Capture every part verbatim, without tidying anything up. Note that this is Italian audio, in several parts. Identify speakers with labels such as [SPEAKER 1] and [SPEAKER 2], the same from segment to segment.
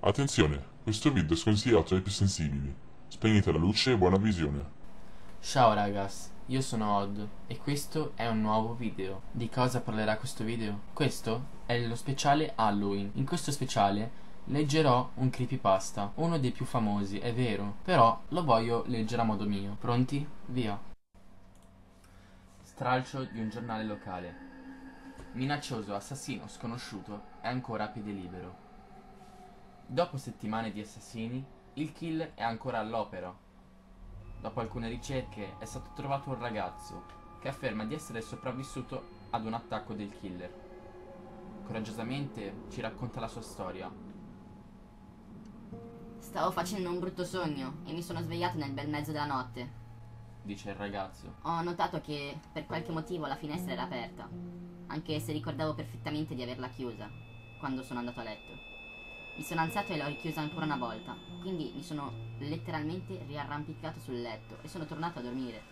[SPEAKER 1] Attenzione, questo video è sconsigliato ai più sensibili. Spegnete la luce e buona visione.
[SPEAKER 2] Ciao ragazzi, io sono Odd e questo è un nuovo video. Di cosa parlerà questo video? Questo è lo speciale Halloween. In questo speciale leggerò un creepypasta, uno dei più famosi, è vero, però lo voglio leggere a modo mio. Pronti? Via. Stralcio di un giornale locale. Minaccioso assassino sconosciuto è ancora a piede libero. Dopo settimane di assassini, il killer è ancora all'opera. Dopo alcune ricerche è stato trovato un ragazzo che afferma di essere sopravvissuto ad un attacco del killer. Coraggiosamente ci racconta la sua storia.
[SPEAKER 3] Stavo facendo un brutto sogno e mi sono svegliato nel bel mezzo della notte.
[SPEAKER 2] Dice il ragazzo.
[SPEAKER 3] Ho notato che per qualche motivo la finestra era aperta, anche se ricordavo perfettamente di averla chiusa quando sono andato a letto. Mi sono alzato e l'ho richiusa ancora una volta, quindi mi sono letteralmente riarrampicato sul letto e sono tornato a dormire.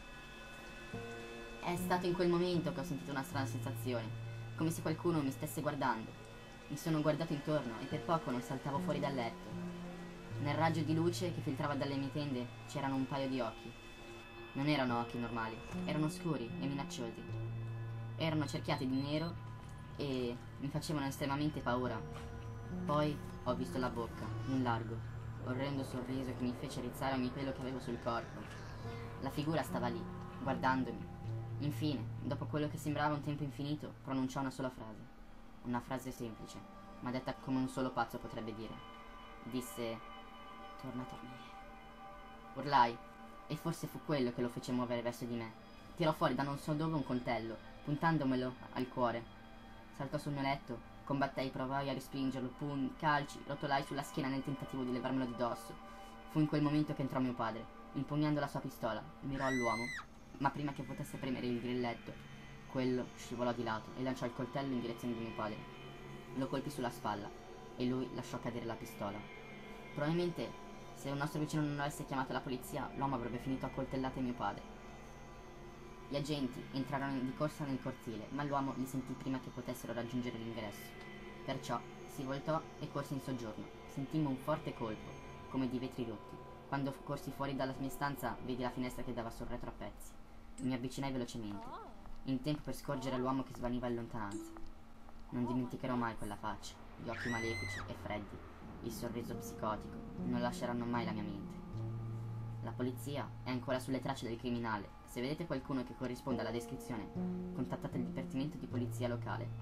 [SPEAKER 3] È stato in quel momento che ho sentito una strana sensazione, come se qualcuno mi stesse guardando. Mi sono guardato intorno e per poco non saltavo fuori dal letto. Nel raggio di luce che filtrava dalle mie tende c'erano un paio di occhi. Non erano occhi normali, erano scuri e minacciosi. Erano cerchiati di nero e mi facevano estremamente paura. Poi ho visto la bocca, un largo, orrendo sorriso che mi fece rizzare ogni pelo che avevo sul corpo. La figura stava lì, guardandomi. Infine, dopo quello che sembrava un tempo infinito, pronunciò una sola frase. Una frase semplice, ma detta come un solo pazzo potrebbe dire. Disse: torna a dormire. Urlai, e forse fu quello che lo fece muovere verso di me. Tirò fuori da non so dove un coltello, puntandomelo al cuore. Saltò sul mio letto, combattei, provai a respingerlo, pugni, calci, rotolai sulla schiena nel tentativo di levarmelo di dosso. Fu in quel momento che entrò mio padre, impugnando la sua pistola, mirò all'uomo, ma prima che potesse premere il grilletto, quello scivolò di lato e lanciò il coltello in direzione di mio padre. Lo colpì sulla spalla e lui lasciò cadere la pistola. Probabilmente, se un nostro vicino non avesse chiamato la polizia, l'uomo avrebbe finito a coltellate mio padre. Gli agenti entrarono di corsa nel cortile, ma l'uomo li sentì prima che potessero raggiungere l'ingresso. Perciò si voltò e corse in soggiorno. Sentimmo un forte colpo, come di vetri rotti. Quando corsi fuori dalla mia stanza, vidi la finestra che dava sul retro a pezzi. Mi avvicinai velocemente, in tempo per scorgere l'uomo che svaniva in lontananza. Non dimenticherò mai quella faccia, gli occhi malefici e freddi, il sorriso psicotico, non lasceranno mai la mia mente. La polizia è ancora sulle tracce del criminale. Se vedete qualcuno che corrisponda alla descrizione, contattate il dipartimento di polizia locale.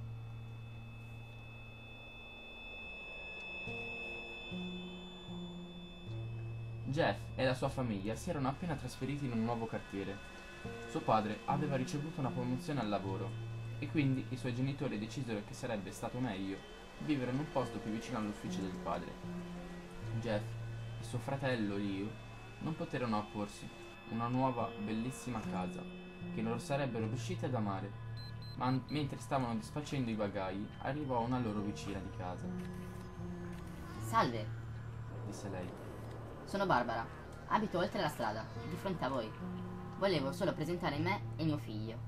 [SPEAKER 2] Jeff e la sua famiglia si erano appena trasferiti in un nuovo quartiere. Suo padre aveva ricevuto una promozione al lavoro e quindi i suoi genitori decisero che sarebbe stato meglio vivere in un posto più vicino all'ufficio del padre. Jeff e suo fratello Leo non poterono opporsi. Una nuova, bellissima casa, che loro sarebbero riusciti ad amare, ma mentre stavano disfacendo i bagagli, arrivò una loro vicina di casa.
[SPEAKER 3] Salve,
[SPEAKER 2] Disse lei.
[SPEAKER 3] sono Barbara. Abito oltre la strada, di fronte a voi. Volevo solo presentare me e mio figlio.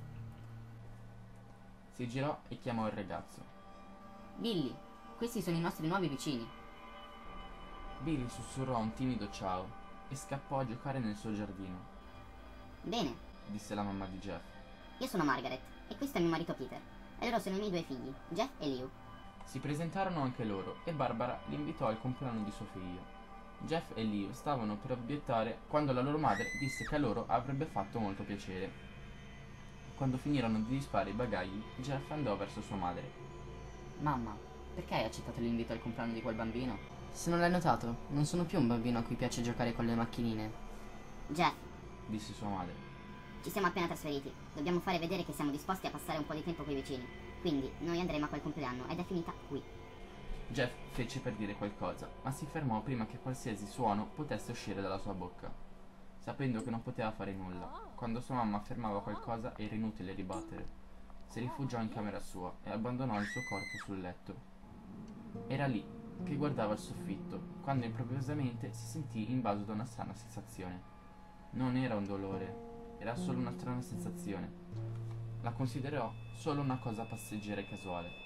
[SPEAKER 2] Si girò e chiamò il ragazzo.
[SPEAKER 3] Billy, questi sono i nostri nuovi vicini.
[SPEAKER 2] Billy sussurrò un timido ciao e scappò a giocare nel suo giardino.
[SPEAKER 4] Bene,
[SPEAKER 2] Disse la mamma di Jeff.
[SPEAKER 4] io sono Margaret e questo è mio marito Peter. E loro sono i miei due figli, Jeff e Leo.
[SPEAKER 2] Si presentarono anche loro e Barbara li invitò al compleanno di suo figlio. Jeff e Leo stavano per obbiettare quando la loro madre disse che a loro avrebbe fatto molto piacere. Quando finirono di disfare i bagagli, Jeff andò verso sua madre.
[SPEAKER 3] Mamma, perché hai accettato l'invito al compleanno di quel bambino? Se non l'hai notato, non sono più un bambino a cui piace giocare con le macchinine.
[SPEAKER 4] Jeff,
[SPEAKER 2] Disse sua madre.
[SPEAKER 4] ci siamo appena trasferiti. Dobbiamo fare vedere che siamo disposti a passare un po' di tempo coi vicini. Quindi noi andremo a quel compleanno ed è finita qui.
[SPEAKER 2] Jeff fece per dire qualcosa, ma si fermò prima che qualsiasi suono potesse uscire dalla sua bocca. Sapendo che non poteva fare nulla, quando sua mamma affermava qualcosa era inutile ribattere. Si rifugiò in camera sua e abbandonò il suo corpo sul letto. Era lì che guardava il soffitto, quando improvvisamente si sentì invaso da una strana sensazione. Non era un dolore, era solo una strana sensazione. La considerò solo una cosa passeggera e casuale.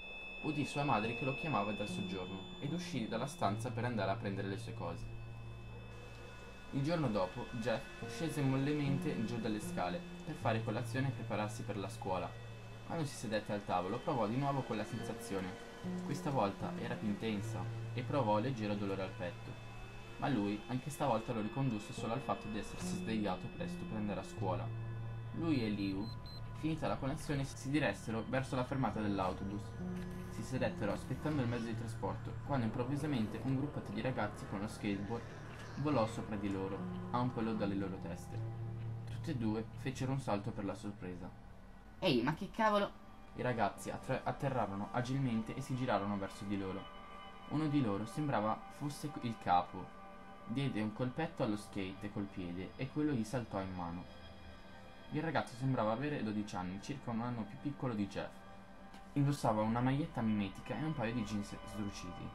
[SPEAKER 2] udì sua madre che lo chiamava dal soggiorno ed uscì dalla stanza per andare a prendere le sue cose. Il giorno dopo, Jeff scese mollemente giù dalle scale per fare colazione e prepararsi per la scuola. Quando si sedette al tavolo, provò di nuovo quella sensazione. Questa volta era più intensa e provò leggero dolore al petto. Ma lui, anche stavolta, lo ricondusse solo al fatto di essersi svegliato presto per andare a scuola. Lui e Liu, finita la colazione, si diressero verso la fermata dell'autobus. Si sedettero aspettando il mezzo di trasporto, quando improvvisamente un gruppetto di ragazzi con lo skateboard volò sopra di loro, a un pelo dalle loro teste. Tutti e due fecero un salto per la sorpresa.
[SPEAKER 3] Ehi, ma che cavolo?
[SPEAKER 2] I ragazzi attra- atterrarono agilmente e si girarono verso di loro. Uno di loro sembrava fosse il capo. Diede un colpetto allo skate col piede e quello gli saltò in mano. Il ragazzo sembrava avere dodici anni, circa un anno più piccolo di Jeff. Indossava una maglietta mimetica e un paio di jeans sdruciti.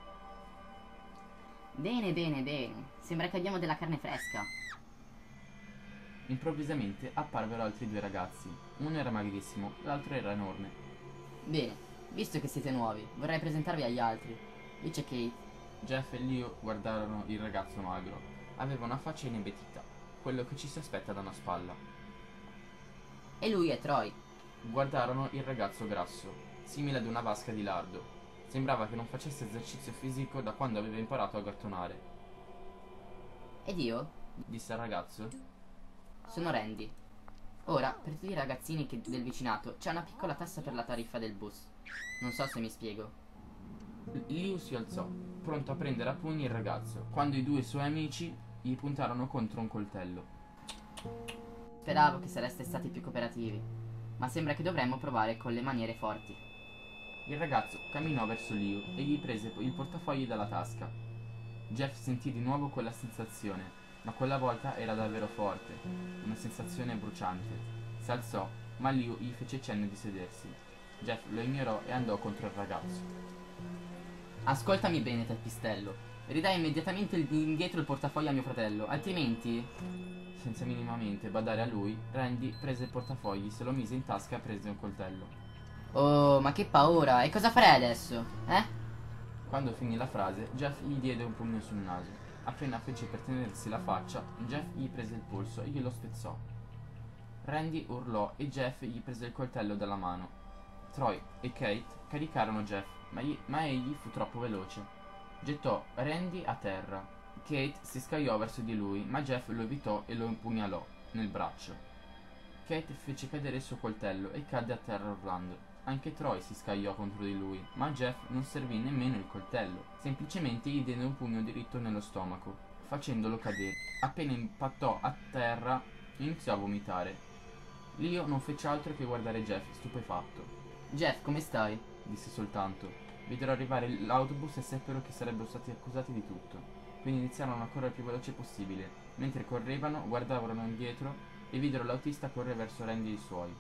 [SPEAKER 3] Bene, bene, bene. Sembra che abbiamo della carne fresca.
[SPEAKER 2] Improvvisamente apparvero altri due ragazzi. Uno era magrissimo, l'altro era enorme.
[SPEAKER 3] Bene, visto che siete nuovi, vorrei presentarvi agli altri. Lì c'è Kate.
[SPEAKER 2] Jeff e Leo guardarono il ragazzo magro. Aveva una faccia inebetita, quello che ci si aspetta da una spalla.
[SPEAKER 3] E lui è Troy.
[SPEAKER 2] Guardarono il ragazzo grasso, simile ad una vasca di lardo. Sembrava che non facesse esercizio fisico da quando aveva imparato a gattonare.
[SPEAKER 3] Ed io?
[SPEAKER 2] Disse il ragazzo.
[SPEAKER 3] Sono Randy. Ora, per tutti i ragazzini che- del vicinato, c'è una piccola tassa per la tariffa del bus. Non so se mi spiego.
[SPEAKER 2] Liu si alzò, pronto a prendere a pugni il ragazzo, quando i due suoi amici gli puntarono contro un coltello.
[SPEAKER 3] Speravo che sareste stati più cooperativi, ma sembra che dovremmo provare con le maniere forti.
[SPEAKER 2] Il ragazzo camminò verso Liu e gli prese il portafogli dalla tasca. Jeff sentì di nuovo quella sensazione, ma quella volta era davvero forte, una sensazione bruciante. Si alzò, ma Liu gli fece cenno di sedersi. Jeff lo ignorò e andò contro il ragazzo.
[SPEAKER 3] Ascoltami bene, Teppistello. Ridai immediatamente il- indietro il portafoglio a mio fratello, altrimenti...
[SPEAKER 2] Senza minimamente badare a lui, Randy prese il portafogli, se lo mise in tasca e prese un coltello.
[SPEAKER 3] Oh, ma che paura! E cosa farei adesso? Eh?
[SPEAKER 2] Quando finì la frase, Jeff gli diede un pugno sul naso. Appena fece per tenersi la faccia, Jeff gli prese il polso e glielo spezzò. Randy urlò e Jeff gli prese il coltello dalla mano. Troy e Kate caricarono Jeff, ma, gli- ma egli fu troppo veloce. Gettò Randy a terra. Kate si scagliò verso di lui, ma Jeff lo evitò e lo impugnalò nel braccio. Kate fece cadere il suo coltello e cadde a terra urlando. Anche Troy si scagliò contro di lui, ma a Jeff non servì nemmeno il coltello. Semplicemente gli diede un pugno diritto nello stomaco, facendolo cadere. Appena impattò a terra, iniziò a vomitare. Leo non fece altro che guardare Jeff, stupefatto.
[SPEAKER 3] Jeff, come stai?
[SPEAKER 2] Disse soltanto. Videro arrivare l'autobus e seppero che sarebbero stati accusati di tutto. Quindi iniziarono a correre il più veloce possibile. Mentre correvano, guardavano indietro e videro l'autista correre verso Randy e i suoi.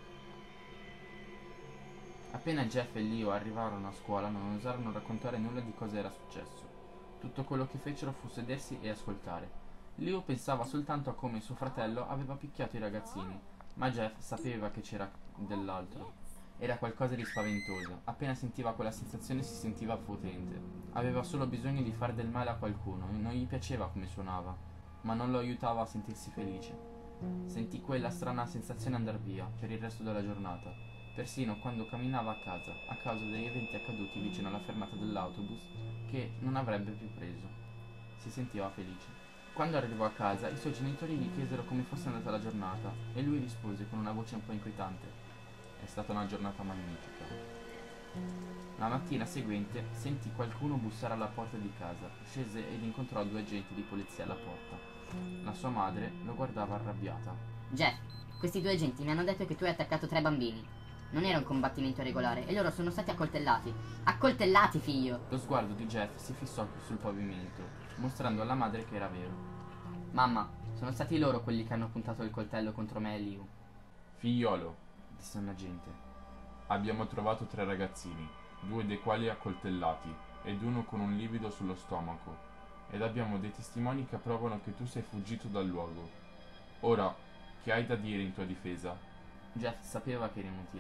[SPEAKER 2] Appena Jeff e Leo arrivarono a scuola, non osarono raccontare nulla di cosa era successo. Tutto quello che fecero fu sedersi e ascoltare. Leo pensava soltanto a come suo fratello aveva picchiato i ragazzini, ma Jeff sapeva che c'era dell'altro. Era qualcosa di spaventoso. Appena sentiva quella sensazione si sentiva potente. Aveva solo bisogno di fare del male a qualcuno e non gli piaceva come suonava, ma non lo aiutava a sentirsi felice. Sentì quella strana sensazione andar via per il resto della giornata, persino quando camminava a casa, a causa degli eventi accaduti vicino alla fermata dell'autobus che non avrebbe più preso. Si sentiva felice. Quando arrivò a casa, i suoi genitori gli chiesero come fosse andata la giornata e lui rispose con una voce un po' inquietante: è stata una giornata magnifica. La mattina seguente sentì qualcuno bussare alla porta di casa. Scese ed incontrò due agenti di polizia alla porta. La sua madre lo guardava arrabbiata.
[SPEAKER 3] Jeff, questi due agenti mi hanno detto che tu hai attaccato tre bambini. Non era un combattimento regolare e loro sono stati accoltellati. Accoltellati, figlio!
[SPEAKER 2] Lo sguardo di Jeff si fissò sul pavimento, mostrando alla madre che era vero.
[SPEAKER 3] Mamma, sono stati loro quelli che hanno puntato il coltello contro me e Liu.
[SPEAKER 1] Figliolo,
[SPEAKER 2] Disse un agente.
[SPEAKER 1] abbiamo trovato tre ragazzini, due dei quali accoltellati ed uno con un livido sullo stomaco, ed abbiamo dei testimoni che provano che tu sei fuggito dal luogo. Ora, che hai da dire in tua difesa?
[SPEAKER 2] Jeff sapeva che era inutile.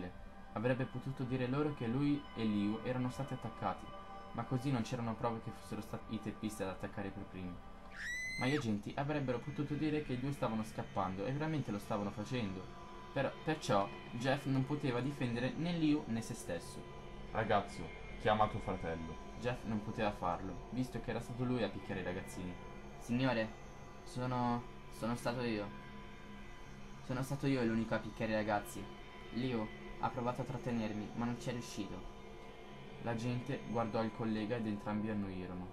[SPEAKER 2] Avrebbe potuto dire loro che lui e Liu erano stati attaccati, ma così non c'erano prove che fossero stati i teppisti ad attaccare per primi. Ma gli agenti avrebbero potuto dire che i due stavano scappando e veramente lo stavano facendo. Per- perciò Jeff non poteva difendere né Liu né se stesso.
[SPEAKER 1] Ragazzo, chiama tuo fratello.
[SPEAKER 2] Jeff non poteva farlo, visto che era stato lui a picchiare i ragazzini. Signore, sono... sono stato io. Sono stato io l'unico a picchiare i ragazzi. Liu ha provato a trattenermi, ma non ci è riuscito. La gente guardò il collega ed entrambi annuirono.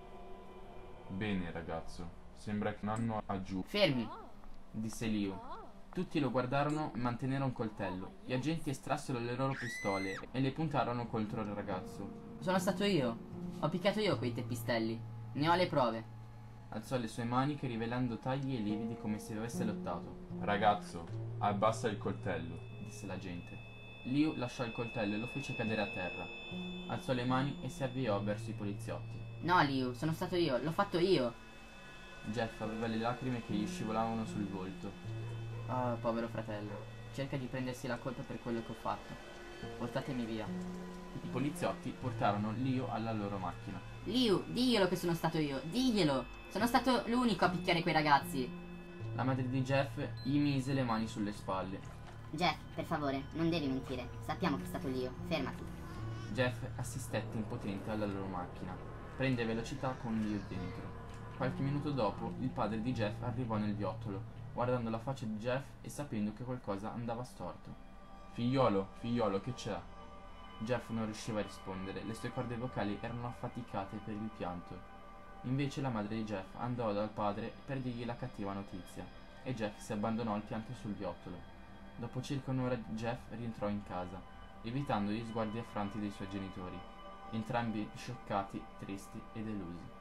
[SPEAKER 1] Bene, ragazzo. Sembra che un anno a giù.
[SPEAKER 2] Fermi, disse Liu. Tutti lo guardarono e mantennero un coltello. Gli agenti estrassero le loro pistole e le puntarono contro il ragazzo. Sono stato io. Ho picchiato io quei teppistelli. Ne ho le prove. Alzò le sue maniche rivelando tagli e lividi come se avesse lottato.
[SPEAKER 1] Ragazzo, abbassa il coltello,
[SPEAKER 2] disse l'agente. Liu lasciò il coltello e lo fece cadere a terra. Alzò le mani e si avviò verso i poliziotti. No, Liu, sono stato io, l'ho fatto io. Jeff aveva le lacrime che gli scivolavano sul volto. Ah, povero fratello. Cerca di prendersi la colpa per quello che ho fatto. Portatemi via. I poliziotti portarono Liu alla loro macchina.
[SPEAKER 3] Liu, diglielo che sono stato io, diglielo. Sono stato l'unico a picchiare quei ragazzi.
[SPEAKER 2] La madre di Jeff gli mise le mani sulle spalle.
[SPEAKER 4] Jeff, per favore, non devi mentire. Sappiamo che è stato Leo. Fermati.
[SPEAKER 2] Jeff assistette impotente alla loro macchina. Prende velocità con Liu dentro. Qualche minuto dopo, il padre di Jeff arrivò nel viottolo, guardando la faccia di Jeff e sapendo che qualcosa andava storto.
[SPEAKER 1] Figliolo, figliolo, che c'è?
[SPEAKER 2] Jeff non riusciva a rispondere, le sue corde vocali erano affaticate per il pianto. Invece la madre di Jeff andò dal padre per dirgli la cattiva notizia, e Jeff si abbandonò al pianto sul viottolo. Dopo circa un'ora Jeff rientrò in casa, evitando gli sguardi affranti dei suoi genitori, entrambi scioccati, tristi e delusi.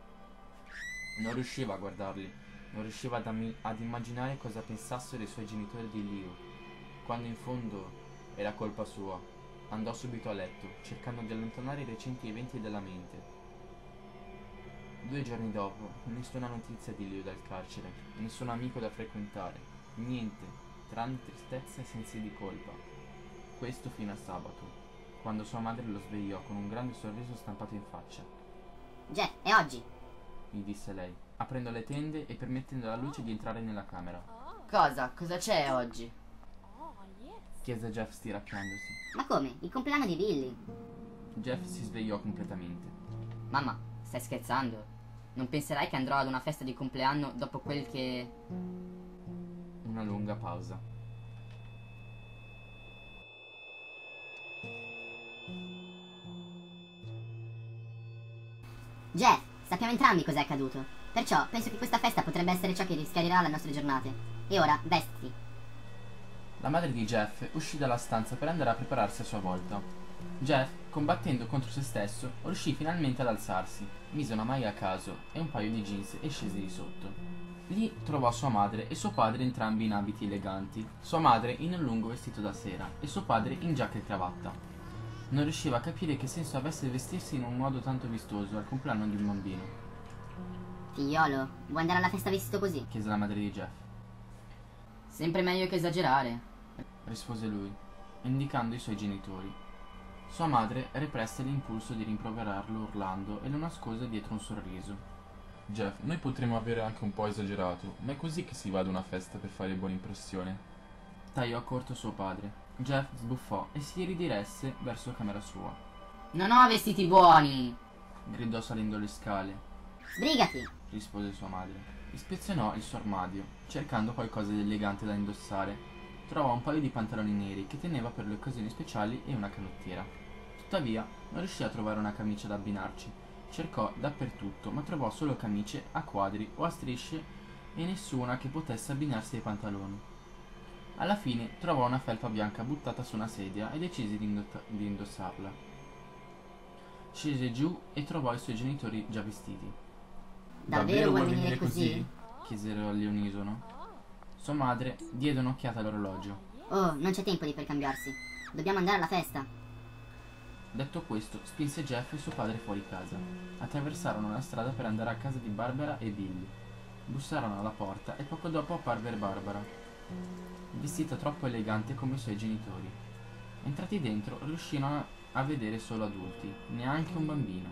[SPEAKER 2] Non riusciva a guardarli, non riusciva ad, ami- ad immaginare cosa pensassero i suoi genitori di Liu, quando in fondo era colpa sua. Andò subito a letto, cercando di allontanare i recenti eventi dalla mente. Due giorni dopo, nessuna notizia di Liu dal carcere, nessun amico da frequentare, niente, tranne tristezza e sensi di colpa. Questo fino a sabato, quando sua madre lo svegliò con un grande sorriso stampato in faccia.
[SPEAKER 4] Jeff, è oggi.
[SPEAKER 2] Gli disse lei, aprendo le tende e permettendo alla luce di entrare nella camera.
[SPEAKER 3] Cosa? Cosa c'è oggi?
[SPEAKER 2] Chiese Jeff stiracchiandosi.
[SPEAKER 4] Ma come? Il compleanno di Billy.
[SPEAKER 2] Jeff si svegliò completamente.
[SPEAKER 3] Mamma, stai scherzando? Non penserai che andrò ad una festa di compleanno dopo quel che...
[SPEAKER 2] Una lunga pausa.
[SPEAKER 4] Jeff, sappiamo entrambi cos'è accaduto. Perciò penso che questa festa potrebbe essere ciò che rischiarirà le nostre giornate. E ora, vestiti.
[SPEAKER 2] La madre di Jeff uscì dalla stanza per andare a prepararsi a sua volta. Jeff, combattendo contro se stesso, riuscì finalmente ad alzarsi, mise una maglia a caso e un paio di jeans e scese di sotto. Lì trovò sua madre e suo padre entrambi in abiti eleganti, sua madre in un lungo vestito da sera e suo padre in giacca e cravatta. Non riusciva a capire che senso avesse vestirsi in un modo tanto vistoso al compleanno di un bambino.
[SPEAKER 4] Figliolo, vuoi andare alla festa vestito così?
[SPEAKER 2] Chiese la madre di Jeff.
[SPEAKER 3] Sempre meglio che esagerare,
[SPEAKER 2] rispose lui, indicando i suoi genitori. Sua madre represse l'impulso di rimproverarlo urlando e lo nascose dietro un sorriso.
[SPEAKER 1] Jeff, noi potremmo avere anche un po' esagerato, ma è così che si va ad una festa per fare buona impressione.
[SPEAKER 2] Tagliò corto suo padre. Jeff sbuffò e si ridiresse verso camera sua.
[SPEAKER 3] Non ho vestiti buoni!
[SPEAKER 2] Gridò salendo le scale.
[SPEAKER 4] Sbrigati!
[SPEAKER 2] Rispose sua madre. Ispezionò il suo armadio, cercando qualcosa di elegante da indossare. Trovò un paio di pantaloni neri che teneva per le occasioni speciali e una canottiera. Tuttavia, non riuscì a trovare una camicia da abbinarci. Cercò dappertutto, ma trovò solo camicie a quadri o a strisce e nessuna che potesse abbinarsi ai pantaloni. Alla fine trovò una felpa bianca buttata su una sedia e decise di, indot- di indossarla. Scese giù e trovò i suoi genitori già vestiti.
[SPEAKER 4] Davvero vuoi venire così?
[SPEAKER 2] Chiesero all'unisono. Sua madre diede un'occhiata all'orologio.
[SPEAKER 4] Oh, non c'è tempo di per cambiarsi. Dobbiamo andare alla festa.
[SPEAKER 2] Detto questo, spinse Jeff e suo padre fuori casa. Attraversarono la strada per andare a casa di Barbara e Billy. Bussarono alla porta e poco dopo apparve Barbara, vestita troppo elegante come i suoi genitori. Entrati dentro, riuscirono a vedere solo adulti, neanche un bambino.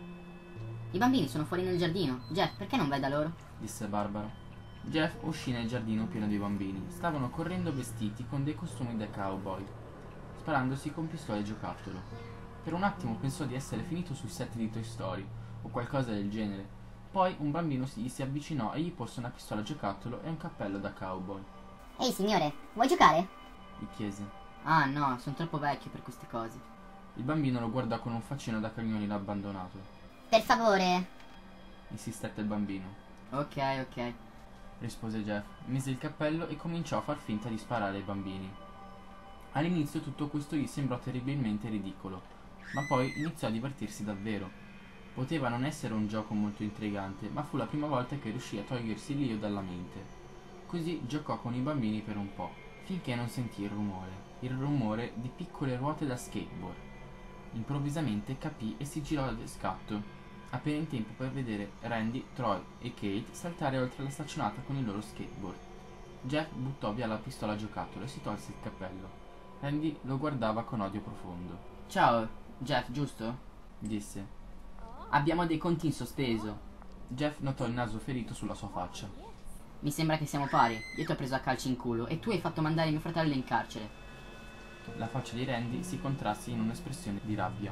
[SPEAKER 3] I bambini sono fuori nel giardino. Jeff, perché non vai da loro?
[SPEAKER 2] Disse Barbara. Jeff uscì nel giardino pieno di bambini. Stavano correndo vestiti con dei costumi da cowboy, sparandosi con pistole giocattolo. Per un attimo pensò di essere finito sul set di Toy Story o qualcosa del genere. Poi un bambino gli si avvicinò e gli porse una pistola giocattolo e un cappello da cowboy.
[SPEAKER 4] Ehi signore, vuoi giocare?
[SPEAKER 2] Gli chiese.
[SPEAKER 3] Ah no, sono troppo vecchio per queste cose.
[SPEAKER 2] Il bambino lo guardò con un faccino da cagnolino abbandonato.
[SPEAKER 4] Per favore.
[SPEAKER 2] Insistette il bambino.
[SPEAKER 3] Ok, ok.
[SPEAKER 2] Rispose Jeff, mise il cappello e cominciò a far finta di sparare ai bambini. All'inizio tutto questo gli sembrò terribilmente ridicolo, ma poi iniziò a divertirsi davvero. Poteva non essere un gioco molto intrigante, ma fu la prima volta che riuscì a togliersi l'io dalla mente. Così giocò con i bambini per un po', finché non sentì il rumore, il rumore di piccole ruote da skateboard. Improvvisamente capì e si girò da scatto, appena in tempo per vedere Randy, Troy e Kate saltare oltre la staccionata con il loro skateboard. Jeff buttò via la pistola a giocattolo e si tolse il cappello. Randy lo guardava con odio profondo.
[SPEAKER 3] Ciao, Jeff, giusto?
[SPEAKER 2] Disse.
[SPEAKER 3] Abbiamo dei conti in sospeso.
[SPEAKER 2] Jeff notò il naso ferito sulla sua faccia.
[SPEAKER 3] Mi sembra che siamo pari. Io ti ho preso a calci in culo e tu hai fatto mandare mio fratello in carcere.
[SPEAKER 2] La faccia di Randy si contrasse in un'espressione di rabbia.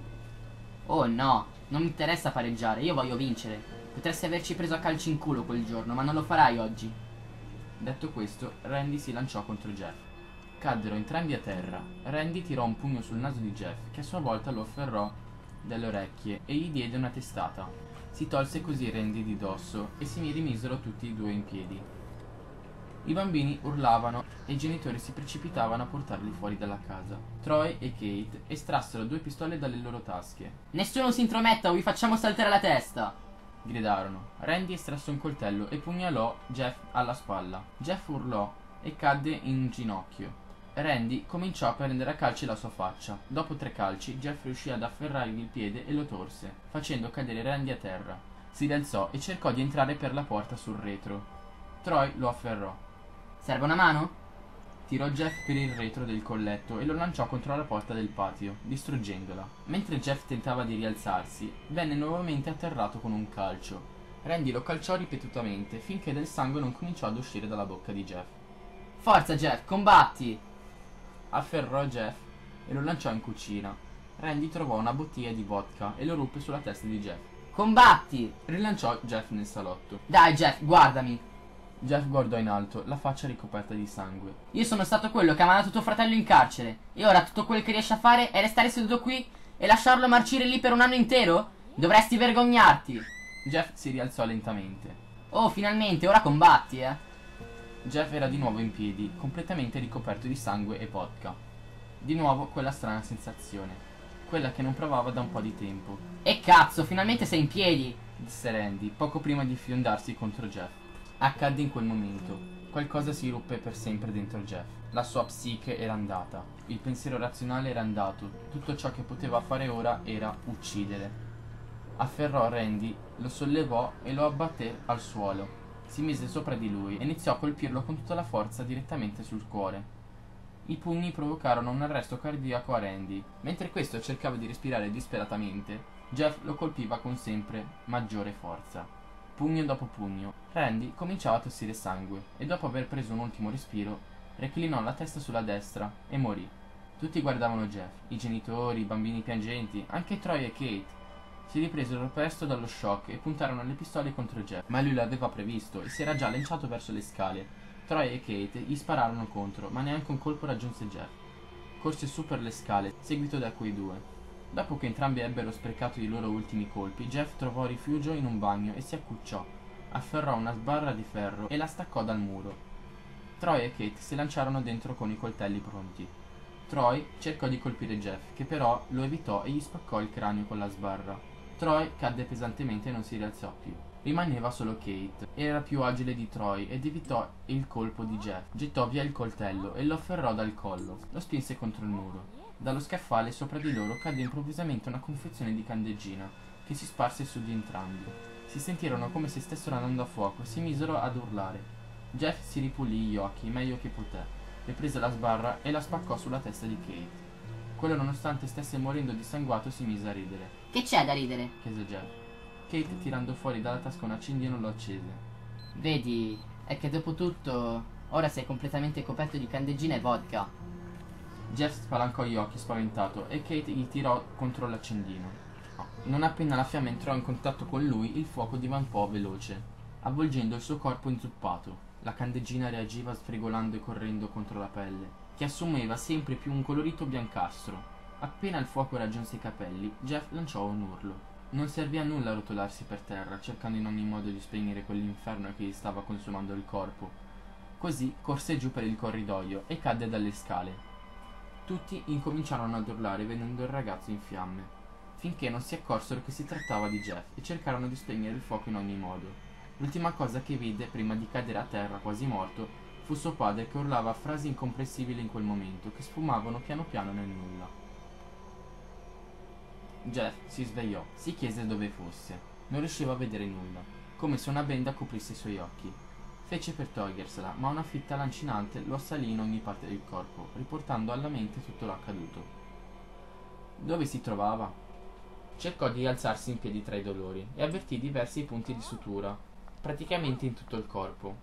[SPEAKER 3] Oh no, non mi interessa pareggiare, io voglio vincere. Potresti averci preso a calci in culo quel giorno, ma non lo farai oggi.
[SPEAKER 2] Detto questo, Randy si lanciò contro Jeff. Caddero entrambi a terra. Randy tirò un pugno sul naso di Jeff, che a sua volta lo afferrò dalle orecchie e gli diede una testata. Si tolse così Randy di dosso e si rimisero tutti e due in piedi. I bambini urlavano e i genitori si precipitavano a portarli fuori dalla casa. Troy e Kate estrassero due pistole dalle loro tasche.
[SPEAKER 3] Nessuno si intrometta o vi facciamo saltare la testa!
[SPEAKER 2] Gridarono. Randy estrasse un coltello e pugnalò Jeff alla spalla. Jeff urlò e cadde in ginocchio. Randy cominciò a prendere a calci la sua faccia. Dopo tre calci, Jeff riuscì ad afferrargli il piede e lo torse, facendo cadere Randy a terra. Si rialzò e cercò di entrare per la porta sul retro. Troy lo afferrò.
[SPEAKER 3] Serve una mano?
[SPEAKER 2] Tirò Jeff per il retro del colletto e lo lanciò contro la porta del patio, distruggendola. Mentre Jeff tentava di rialzarsi, venne nuovamente atterrato con un calcio. Randy lo calciò ripetutamente finché del sangue non cominciò ad uscire dalla bocca di Jeff.
[SPEAKER 3] Forza Jeff, combatti!
[SPEAKER 2] Afferrò Jeff e lo lanciò in cucina. Randy trovò una bottiglia di vodka e lo ruppe sulla testa di Jeff.
[SPEAKER 3] Combatti!
[SPEAKER 2] Rilanciò Jeff nel salotto.
[SPEAKER 3] Dai Jeff, guardami!
[SPEAKER 2] Jeff guardò in alto, la faccia ricoperta di sangue.
[SPEAKER 3] Io sono stato quello che ha mandato tuo fratello in carcere. E ora tutto quel che riesci a fare è restare seduto qui e lasciarlo marcire lì per un anno intero? Dovresti vergognarti!
[SPEAKER 2] Jeff si rialzò lentamente.
[SPEAKER 3] Oh, finalmente, ora combatti, eh!
[SPEAKER 2] Jeff era di nuovo in piedi, completamente ricoperto di sangue e vodka. Di nuovo quella strana sensazione, quella che non provava da un po' di tempo.
[SPEAKER 3] E cazzo, finalmente sei in piedi!
[SPEAKER 2] Disse Randy, poco prima di fiondarsi contro Jeff. Accadde in quel momento. Qualcosa si ruppe per sempre dentro Jeff. La sua psiche era andata. Il pensiero razionale era andato. Tutto ciò che poteva fare ora era uccidere. Afferrò Randy, lo sollevò e lo abbatté al suolo. Si mise sopra di lui e iniziò a colpirlo con tutta la forza direttamente sul cuore. I pugni provocarono un arresto cardiaco a Randy. Mentre questo cercava di respirare disperatamente, Jeff lo colpiva con sempre maggiore forza. Pugno dopo pugno. Randy cominciava a tossire sangue e dopo aver preso un ultimo respiro, reclinò la testa sulla destra e morì. Tutti guardavano Jeff, i genitori, i bambini piangenti, anche Troy e Kate. Si ripresero presto dallo shock e puntarono le pistole contro Jeff, ma lui l'aveva previsto e si era già lanciato verso le scale. Troy e Kate gli spararono contro, ma neanche un colpo raggiunse Jeff. Corse su per le scale, seguito da quei due. Dopo che entrambi ebbero sprecato i loro ultimi colpi, Jeff trovò rifugio in un bagno e si accucciò. Afferrò una sbarra di ferro e la staccò dal muro. Troy e Kate si lanciarono dentro con i coltelli pronti. Troy cercò di colpire Jeff, che però lo evitò e gli spaccò il cranio con la sbarra. Troy cadde pesantemente e non si rialzò più. Rimaneva solo Kate. Era più agile di Troy ed evitò il colpo di Jeff. Gettò via il coltello e lo afferrò dal collo. Lo spinse contro il muro. Dallo scaffale sopra di loro cadde improvvisamente una confezione di candeggina che si sparse su di entrambi. Si sentirono come se stessero andando a fuoco e si misero ad urlare. Jeff si ripulì gli occhi meglio che poté, riprese la sbarra e la spaccò sulla testa di Kate. Quello, nonostante stesse morendo dissanguato, si mise a ridere.
[SPEAKER 3] Che c'è da ridere?
[SPEAKER 2] Chiese Jeff. Kate, tirando fuori dalla tasca un accendino, lo accese.
[SPEAKER 3] Vedi, è che dopo tutto ora sei completamente coperto di candeggina e vodka.
[SPEAKER 2] Jeff spalancò gli occhi spaventato e Kate gli tirò contro l'accendino. Non appena la fiamma entrò in contatto con lui, il fuoco divampò veloce, avvolgendo il suo corpo inzuppato. La candeggina reagiva sfrigolando e correndo contro la pelle, che assumeva sempre più un colorito biancastro. Appena il fuoco raggiunse i capelli, Jeff lanciò un urlo. Non servì a nulla rotolarsi per terra, cercando in ogni modo di spegnere quell'inferno che gli stava consumando il corpo. Così corse giù per il corridoio e cadde dalle scale. Tutti incominciarono ad urlare vedendo il ragazzo in fiamme, finché non si accorsero che si trattava di Jeff e cercarono di spegnere il fuoco in ogni modo. L'ultima cosa che vide prima di cadere a terra quasi morto fu suo padre che urlava frasi incomprensibili in quel momento, che sfumavano piano piano nel nulla. Jeff si svegliò, si chiese dove fosse. Non riusciva a vedere nulla, come se una benda coprisse i suoi occhi. Fece per togliersela, ma una fitta lancinante lo assalì in ogni parte del corpo, riportando alla mente tutto l'accaduto. Dove si trovava? Cercò di alzarsi in piedi tra i dolori e avvertì diversi punti di sutura, praticamente in tutto il corpo.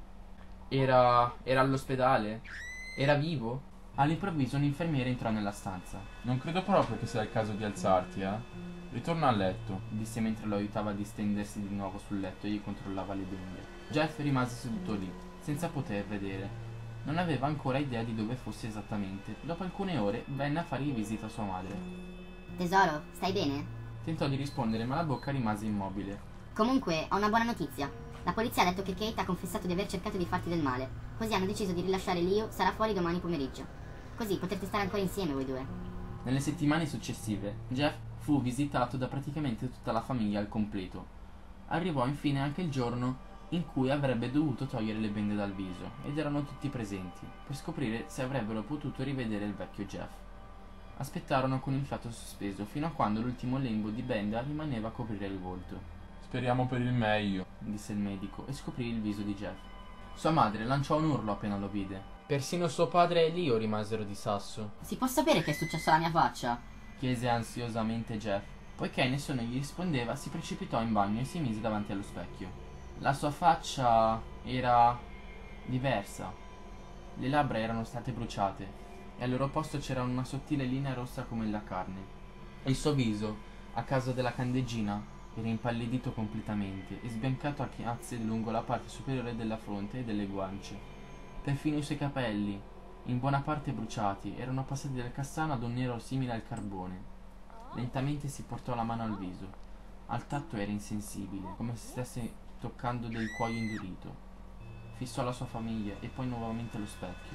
[SPEAKER 2] Era... era all'ospedale? Era vivo? All'improvviso un infermiere entrò nella stanza.
[SPEAKER 1] Non credo proprio che sia il caso di alzarti, eh? Ritorna a letto,
[SPEAKER 2] disse mentre lo aiutava a distendersi di nuovo sul letto e gli controllava le bende. Jeff rimase seduto lì, senza poter vedere. Non aveva ancora idea di dove fosse esattamente. Dopo alcune ore venne a fargli visita sua madre.
[SPEAKER 4] Tesoro, stai bene?
[SPEAKER 2] Tentò di rispondere, ma la bocca rimase immobile.
[SPEAKER 4] Comunque, ho una buona notizia. La polizia ha detto che Kate ha confessato di aver cercato di farti del male. Così hanno deciso di rilasciare Leo, sarà fuori domani pomeriggio. Così potrete stare ancora insieme voi due.
[SPEAKER 2] Nelle settimane successive, Jeff fu visitato da praticamente tutta la famiglia al completo. Arrivò infine anche il giorno in cui avrebbe dovuto togliere le bende dal viso, ed erano tutti presenti, per scoprire se avrebbero potuto rivedere il vecchio Jeff. Aspettarono con il fiato sospeso, fino a quando l'ultimo lembo di benda rimaneva a coprire il volto.
[SPEAKER 1] Speriamo per il meglio,
[SPEAKER 2] disse il medico, e scoprì il viso di Jeff. Sua madre lanciò un urlo appena lo vide. Persino suo padre e Leo rimasero di sasso.
[SPEAKER 3] Si può sapere che è successo alla mia faccia?
[SPEAKER 2] Chiese ansiosamente Jeff. Poiché nessuno gli rispondeva, si precipitò in bagno e si mise davanti allo specchio. La sua faccia era diversa. Le labbra erano state bruciate e al loro posto c'era una sottile linea rossa come la carne. E il suo viso, a causa della candeggina, era impallidito completamente e sbiancato a chiazze lungo la parte superiore della fronte e delle guance. Perfino i suoi capelli, in buona parte bruciati, erano passati dal castano ad un nero simile al carbone. Lentamente si portò la mano al viso. Al tatto era insensibile, come se stesse toccando del cuoio indurito. Fissò la sua famiglia e poi nuovamente lo specchio.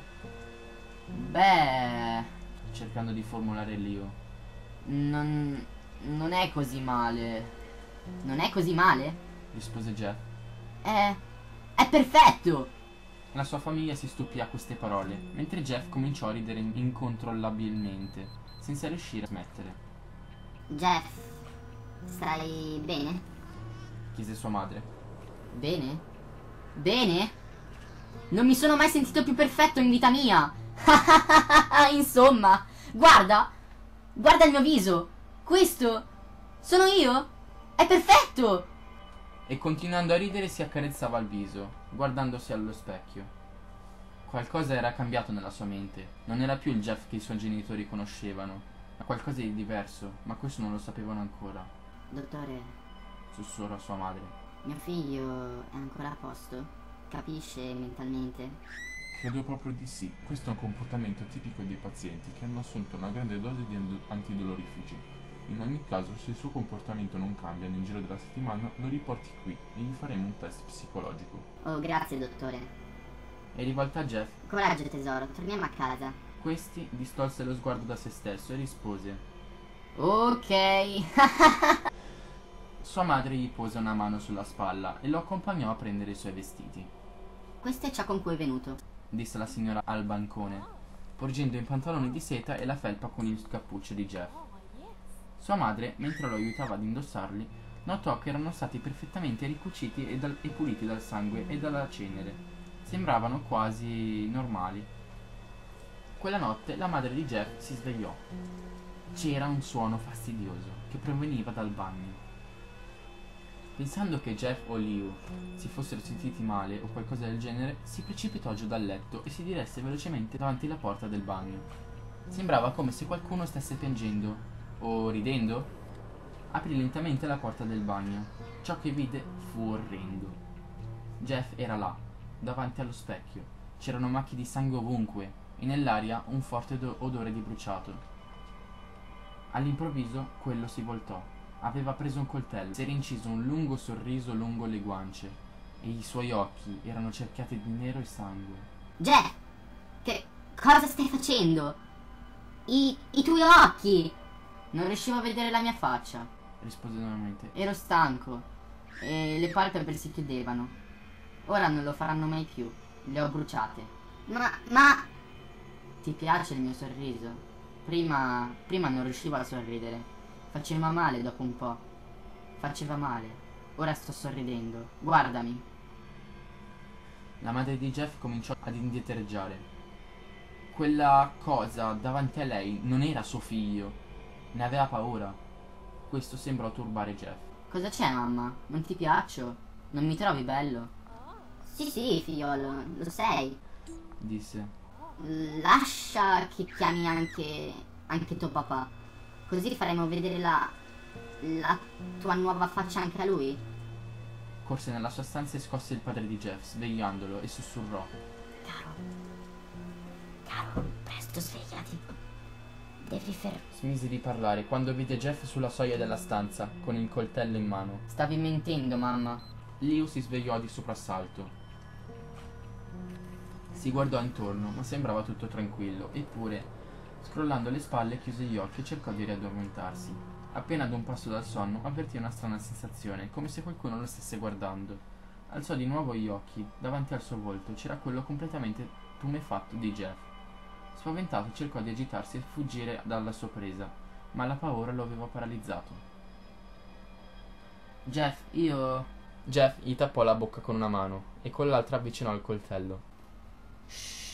[SPEAKER 3] Beh...
[SPEAKER 2] cercando di formulare Leo.
[SPEAKER 3] Non... non è così male. Non è così male?
[SPEAKER 2] Rispose Jeff.
[SPEAKER 3] È... è perfetto!
[SPEAKER 2] La sua famiglia si stupì a queste parole, mentre Jeff cominciò a ridere incontrollabilmente, senza riuscire a smettere.
[SPEAKER 4] Jeff, stai bene?
[SPEAKER 2] Chiese sua madre.
[SPEAKER 3] Bene? Bene? Non mi sono mai sentito più perfetto in vita mia! Insomma, guarda! Guarda il mio viso! Questo sono io! È perfetto!
[SPEAKER 2] E continuando a ridere si accarezzava il viso, guardandosi allo specchio. Qualcosa era cambiato nella sua mente. Non era più il Jeff che i suoi genitori conoscevano, ma qualcosa di diverso, ma questo non lo sapevano ancora.
[SPEAKER 4] Dottore,
[SPEAKER 2] Sussurrò sua madre.
[SPEAKER 4] mio figlio è ancora a posto? Capisce mentalmente?
[SPEAKER 1] Credo proprio di sì. Questo è un comportamento tipico dei pazienti che hanno assunto una grande dose di antidolorifici. In ogni caso, se il suo comportamento non cambia nel giro della settimana, lo riporti qui e gli faremo un test psicologico.
[SPEAKER 4] Oh, grazie dottore.
[SPEAKER 2] E rivolta a Jeff,
[SPEAKER 4] Coraggio tesoro, torniamo a casa.
[SPEAKER 2] questi distolse lo sguardo da se stesso e rispose.
[SPEAKER 3] Ok.
[SPEAKER 2] Sua madre gli pose una mano sulla spalla e lo accompagnò a prendere i suoi vestiti.
[SPEAKER 3] Questo è ciò con cui è venuto,
[SPEAKER 2] disse la signora al bancone, porgendo i pantaloni di seta e la felpa con il cappuccio di Jeff. Sua madre, mentre lo aiutava ad indossarli, notò che erano stati perfettamente ricuciti e, dal, e puliti dal sangue e dalla cenere. Sembravano quasi normali. Quella notte la madre di Jeff si svegliò. C'era un suono fastidioso che proveniva dal bagno. Pensando che Jeff o Liu si fossero sentiti male o qualcosa del genere, si precipitò giù dal letto e si diresse velocemente davanti alla porta del bagno. Sembrava come se qualcuno stesse piangendo o ridendo. Aprì lentamente la porta del bagno. Ciò che vide fu orrendo. Jeff era là, davanti allo specchio. C'erano macchie di sangue ovunque e nell'aria un forte do- odore di bruciato. All'improvviso quello si voltò. Aveva preso un coltello, si era inciso un lungo sorriso lungo le guance e i suoi occhi erano cerchiati di nero e sangue.
[SPEAKER 4] Jeff, che cosa stai facendo? I, i tuoi occhi!
[SPEAKER 3] Non riuscivo a vedere la mia faccia.
[SPEAKER 2] Rispose nuovamente.
[SPEAKER 3] Ero stanco e le palpebre si chiudevano. Ora non lo faranno mai più. Le ho bruciate.
[SPEAKER 4] Ma, ma...
[SPEAKER 3] Ti piace il mio sorriso? Prima, prima non riuscivo a sorridere. Faceva male dopo un po'. Faceva male. Ora sto sorridendo. Guardami.
[SPEAKER 2] La madre di Jeff cominciò ad indietreggiare. Quella cosa davanti a lei non era suo figlio. Ne aveva paura. Questo sembrò turbare Jeff.
[SPEAKER 3] Cosa c'è, mamma? Non ti piaccio? Non mi trovi bello?
[SPEAKER 4] Sì, sì, figliolo, lo sei.
[SPEAKER 2] Disse.
[SPEAKER 4] Lascia che chiami anche... anche tuo papà. Così faremo vedere la... la tua nuova faccia anche a lui.
[SPEAKER 2] Corse nella sua stanza e scosse il padre di Jeff, svegliandolo, e sussurrò.
[SPEAKER 4] Caro... Caro, presto svegliati. Devi fer...
[SPEAKER 2] Smise di parlare quando vide Jeff sulla soglia della stanza, con il coltello in mano.
[SPEAKER 3] Stavi mentendo, mamma.
[SPEAKER 2] Liu si svegliò di soprassalto. Si guardò intorno, ma sembrava tutto tranquillo, eppure, scrollando le spalle, chiuse gli occhi e cercò di riaddormentarsi. Appena ad un passo dal sonno, avvertì una strana sensazione, come se qualcuno lo stesse guardando. Alzò di nuovo gli occhi. Davanti al suo volto c'era quello completamente tumefatto di Jeff. Spaventato cercò di agitarsi e fuggire dalla sua presa, ma la paura lo aveva paralizzato.
[SPEAKER 3] Jeff, io...
[SPEAKER 2] Jeff gli tappò la bocca con una mano e con l'altra avvicinò il coltello.
[SPEAKER 3] Shh.